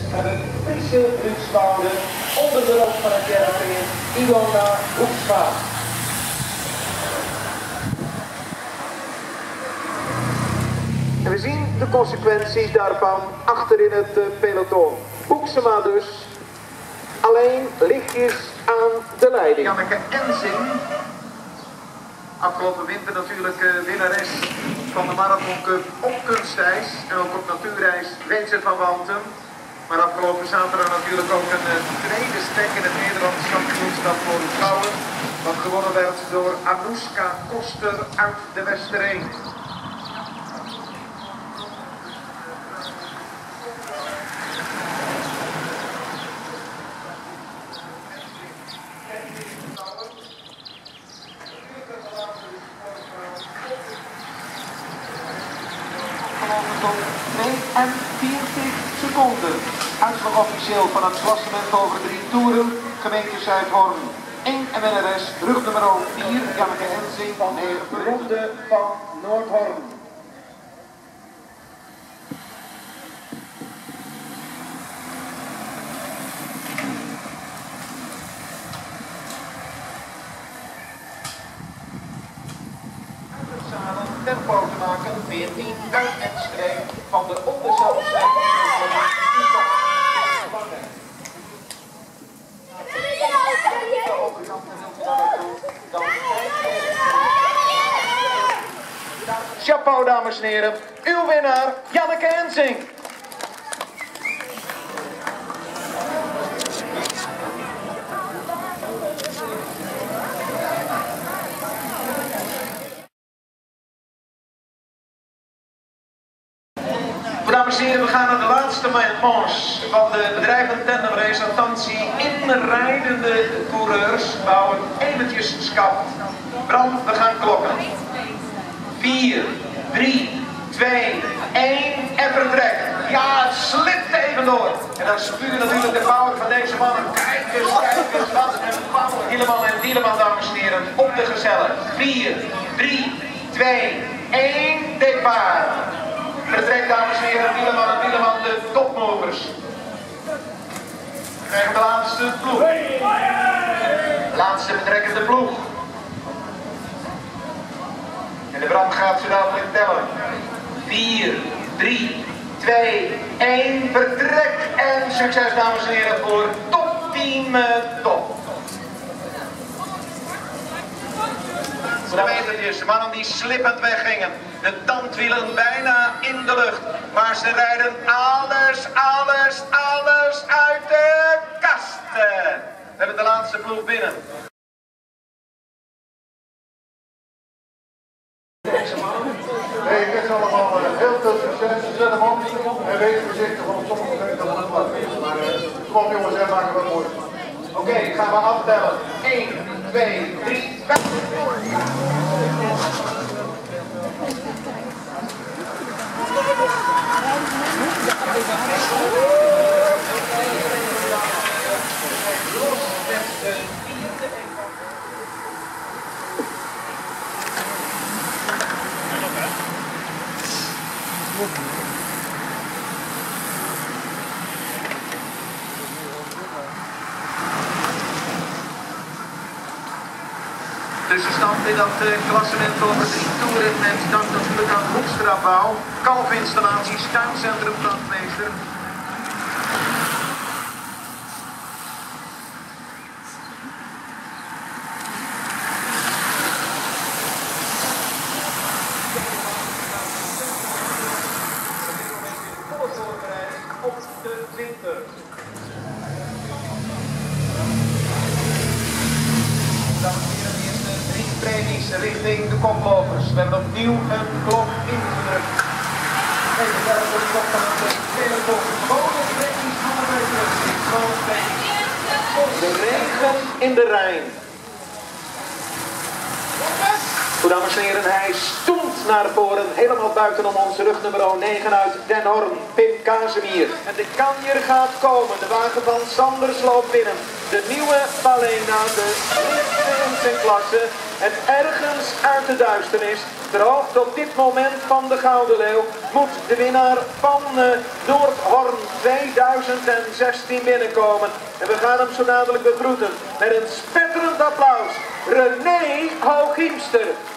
hebben Friese Ruutswoude onder de rug van het Jervin Ilona Hoeksma. En we zien de consequenties daarvan achter in het peloton. Hoeksema dus, alleen lichtjes aan de leiding. Janneke Enzing, afgelopen winter natuurlijk winnares van de Marathon Cup op kunstijs en ook op natuurijs Wezen van Wanten. Maar afgelopen zaterdag natuurlijk ook een tweede stek in het Nederlands kampioenschap voor de vrouwen. Wat gewonnen werd door Anouska Koster uit de Westereen. Tot 42 seconden. Uitslag officieel van het klassement over 3 toeren. Gemeente Zuidhorn 1 en winnares rug nummer 4, Janneke Enzing van de Ronde van Noordhorn. Tempo te maken, 14 uit en streep van de onderzelfde. Chapeau dames en heren, uw winnaar Janneke Enzing. Dames en heren, we gaan naar de laatste manche van de bedrijven tandemrace Attantie. Inrijdende coureurs bouwen eventjes schaft. Bram, we gaan klokken. 4, 3, 2, 1 en vertrek. Ja, het slipt even door. En dan spugen natuurlijk de power van deze mannen. Kijk eens, wat een power. Hieleman en Dieleman, dames en heren, op de gezellen. 4, 3, 2, 1, départ. Vertrek, dames en heren, Dieleman en Dieleman, de topmovers. We krijgen de laatste ploeg. De laatste betrekkende ploeg. En de brand gaat zo dadelijk tellen. 4, 3, 2, 1, vertrek en succes, dames en heren, voor topteam Top. De metertjes, de mannen die slippend weggingen. De tandwielen bijna in de lucht. Maar ze rijden alles uit de kast. We hebben de laatste ploeg binnen. Nee, ik wens allemaal heel veel succes. Zet hem op en wees voorzichtig, want sommige momenten wordt het wat mis. Maar kom op jongens, en maken we het mooi. Oké, gaan we aftellen. 1, 2, 3, 5. Tussenstand in dat klassement over 3 toeren met dank natuurlijk aan Hoekstrabouw, kalfinstallaties, tuincentrum Brandmeester. Op de winter. Premies richting de koplopers. We hebben opnieuw een klok ingedrukt. Even verder voor de klok van het peloton. Bonus premies de regen in de Rijn. Goed, dames en heren, hij stoemt naar voren, helemaal buitenom onze rug, nummer 9 uit Den Horn, Pim Kazemier. En de kanjer gaat komen, de wagen van Sanders loopt binnen. De nieuwe Palena, de eerste in zijn klasse. En ergens uit de duisternis, ter hoogte op dit moment van de Gouden Leeuw, moet de winnaar van Noordhorn 2016 binnenkomen. En we gaan hem zo dadelijk begroeten met een spetterend applaus. René Hooghiemster.